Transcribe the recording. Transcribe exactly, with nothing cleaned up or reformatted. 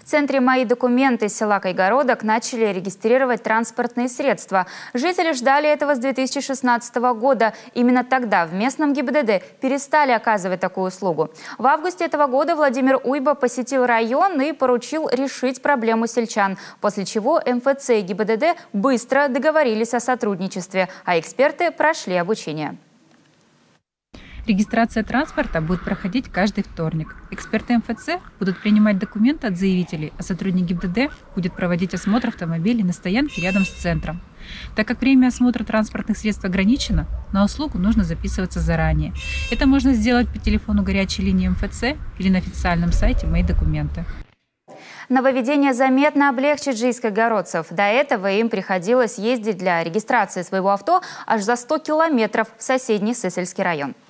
В центре «Мои документы» села Кайгородок начали регистрировать транспортные средства. Жители ждали этого с две тысячи шестнадцатого года. Именно тогда в местном ГИБДД перестали оказывать такую услугу. В августе этого года Владимир Уйба посетил район и поручил решить проблему сельчан, после чего эм эф цэ и ГИБДД быстро договорились о сотрудничестве, а эксперты прошли обучение. Регистрация транспорта будет проходить каждый вторник. Эксперты эм эф цэ будут принимать документы от заявителей, а сотрудник ГИБДД будет проводить осмотр автомобилей на стоянке рядом с центром. Так как время осмотра транспортных средств ограничено, на услугу нужно записываться заранее. Это можно сделать по телефону горячей линии эм эф цэ или на официальном сайте «Мои документы». Нововведение заметно облегчит жизнь кайгородцев. До этого им приходилось ездить для регистрации своего авто аж за сто километров в соседний Сысольский район.